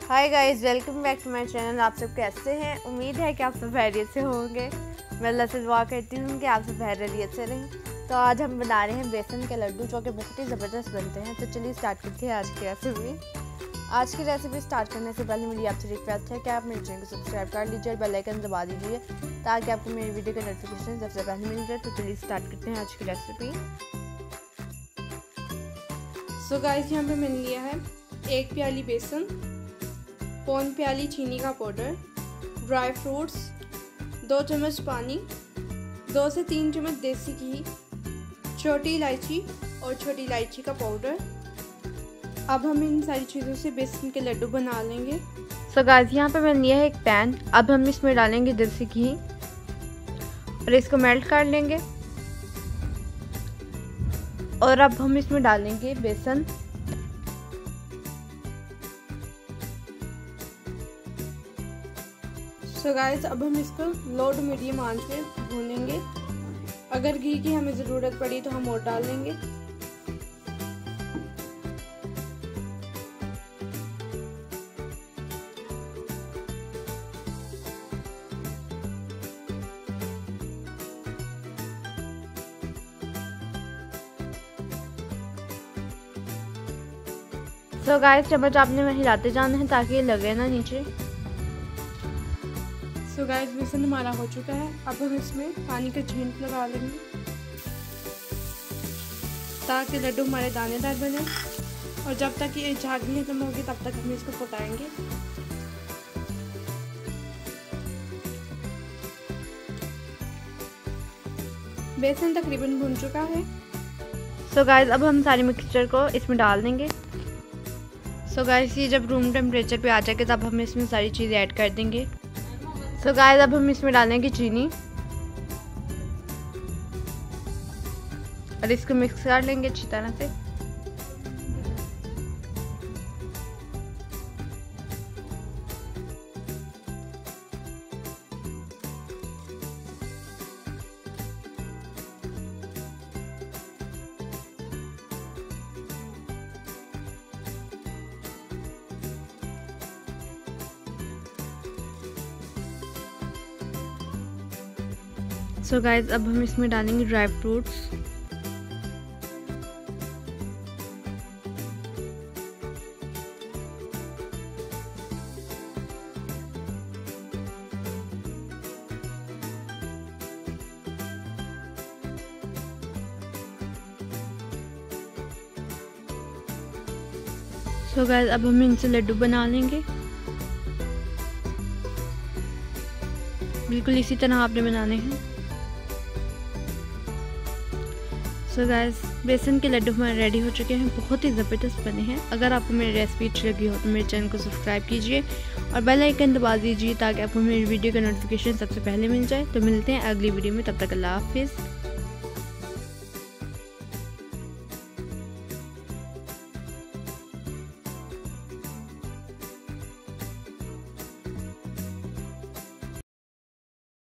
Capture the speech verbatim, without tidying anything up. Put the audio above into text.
Hi guys, welcome back to my channel. आप सब कैसे हैं? उम्मीद है कि आप सब खैरियत से होंगे। मैं अल्लाह से दुआ करती हूँ कि आप सब खैरियत से रहें। तो आज हम बना रहे हैं बेसन के लड्डू, जो कि बहुत ही ज़बरदस्त बनते हैं। तो चलिए स्टार्ट करते हैं आज की रेसिपी। आज की रेसिपी स्टार्ट करने से पहले मेरी आपसे रिक्वेस्ट है कि आप मेरे चैनल को सब्सक्राइब कर लीजिए और बेल आइकन दबा दीजिए ताकि आपको मेरी वीडियो का नोटिफिकेशन सबसे पहले मिल जाए। तो चलिए स्टार्ट करते हैं आज की रेसिपी। सो गाइस, यहाँ पे मैंने लिया है एक प्याली बेसन, पौन प्याली चीनी का पाउडर, ड्राई फ्रूट्स, दो चम्मच पानी, दो से तीन चम्मच देसी घी, छोटी इलायची और छोटी इलायची का पाउडर। अब हम इन सारी चीज़ों से बेसन के लड्डू बना लेंगे। सो गाइस, यहाँ पे मैंने लिया है एक पैन। अब हम इसमें डालेंगे देसी घी और इसको मेल्ट कर लेंगे। और अब हम इसमें डालेंगे बेसन। सो गाइस, अब हम इसको लो टू मीडियम आंच पे भूनेंगे। अगर घी की हमें ज़रूरत पड़ी तो हम और डाल देंगे। सो गाइस, चम्मच आपने हिलाते जाना है ताकि ये लगे ना नीचे। सो गाइस, बेसन हमारा हो चुका है। अब हम इसमें पानी का छींट लगा लेंगे ताकि लड्डू हमारे दानेदार बने। और जब तक ये झाग खत्म होगी तब तक हम इसको पकाएंगे। बेसन तकरीबन भुन चुका है। सो गाइस, अब हम सारे मिक्सचर को इसमें डाल देंगे। सो गाइस, ये जब रूम टेम्परेचर पे आ जाएगा तब हम इसमें सारी चीज़ें ऐड कर देंगे। सो गाइस, अब हम इसमें डालेंगे चीनी और इसको मिक्स कर लेंगे अच्छी तरह से। सो so गाइस, अब हम इसमें डालेंगे dry fruits. So so guys, अब हम इनसे लड्डू बना लेंगे। बिल्कुल इसी तरह आपने बनाने हैं। सो गाइस, बेसन के लड्डू हमारे रेडी हो चुके हैं। बहुत ही ज़बरदस्त बने हैं। अगर आपको मेरी रेसिपी अच्छी लगी हो तो मेरे चैनल को सब्सक्राइब कीजिए और बेल आइकन दबा दीजिए ताकि आपको मेरी वीडियो का नोटिफिकेशन सबसे पहले मिल जाए। तो मिलते हैं अगली वीडियो में, तब तक अल्लाह हाफिज़।